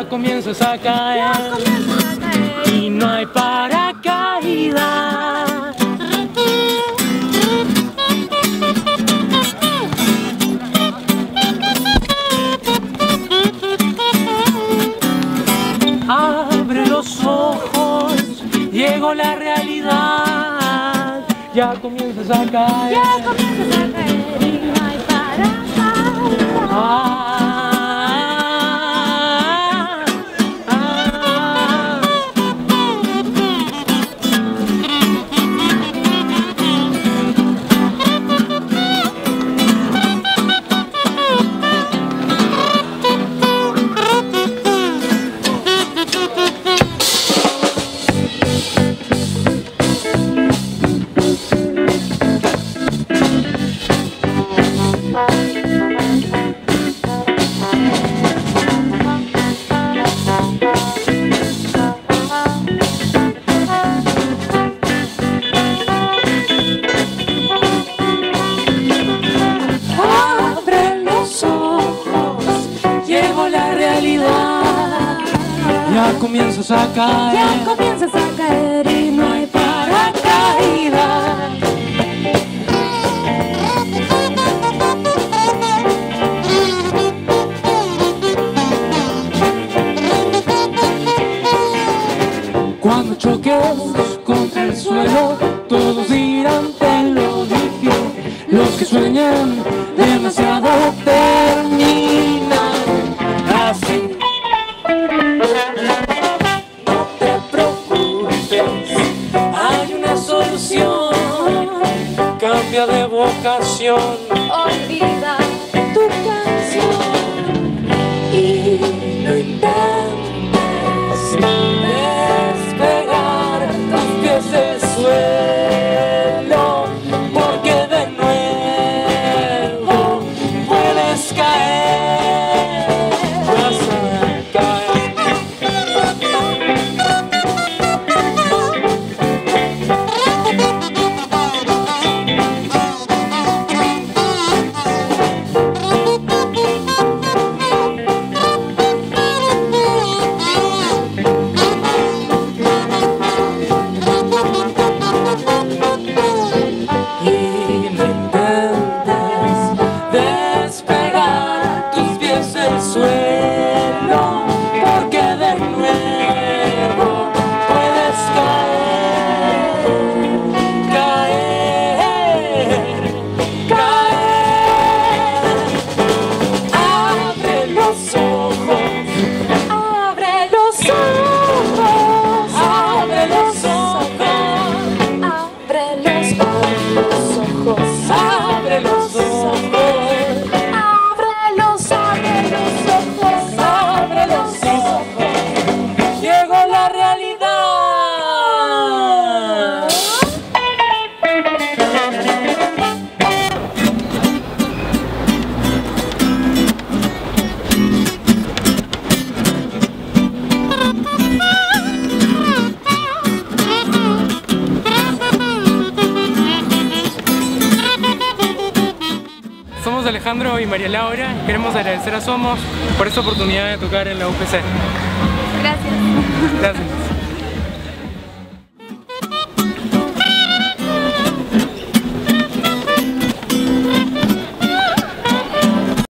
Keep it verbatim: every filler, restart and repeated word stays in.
ya comienzas a caer, ya comienzas a caer y no hay paracaídas. Abre los ojos, llegó la realidad, ya comienzas a caer, ya comienzas a caer y no hay paracaídas. Ah. Ya comienzas a caer, ya comienzas a caer y no hay paracaídas. Cuando choques contra el suelo, todos dirán te lo dije. Los que sueñan demasiado terminan así. No te preocupes, hay una solución. Cambia de vocación, Olvida tu canción y no intentes despegar tus pies del suelo, porque de nuevo puedes caer, vas a caer. Somos Alejandro y María Laura y queremos agradecer a Somos por esta oportunidad de tocar en la U P C. Gracias. Gracias.